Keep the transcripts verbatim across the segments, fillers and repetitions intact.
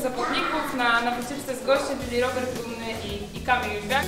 zawodników na, na wycieczce z gościem, czyli Robert Dumny i, i Kamil Jóźwiak.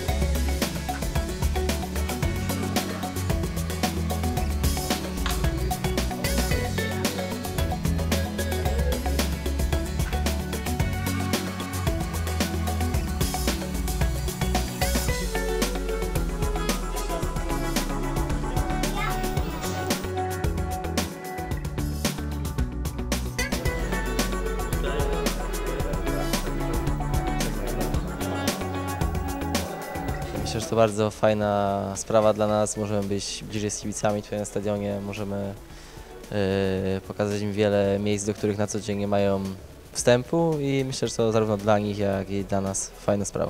Myślę, że to bardzo fajna sprawa dla nas. Możemy być bliżej z kibicami tutaj na stadionie, możemy yy, pokazać im wiele miejsc, do których na co dzień nie mają wstępu i myślę, że to zarówno dla nich, jak i dla nas fajna sprawa.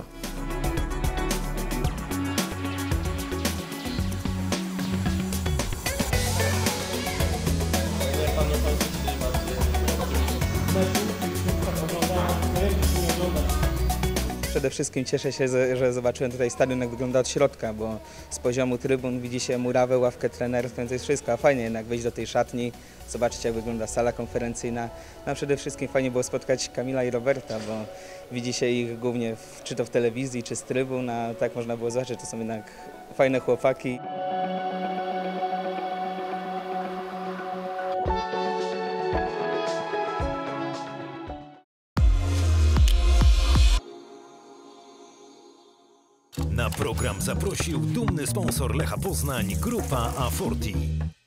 Przede wszystkim cieszę się, że zobaczyłem tutaj stadion, jak wygląda od środka, bo z poziomu trybun widzi się murawę, ławkę trenerską, to jest wszystko, a fajnie jednak wejść do tej szatni, zobaczyć, jak wygląda sala konferencyjna. No a przede wszystkim fajnie było spotkać Kamila i Roberta, bo widzi się ich głównie w, czy to w telewizji, czy z trybun, a tak można było zobaczyć, to są jednak fajne chłopaki. Na program zaprosił dumny sponsor Lecha Poznań, Grupa A cztery.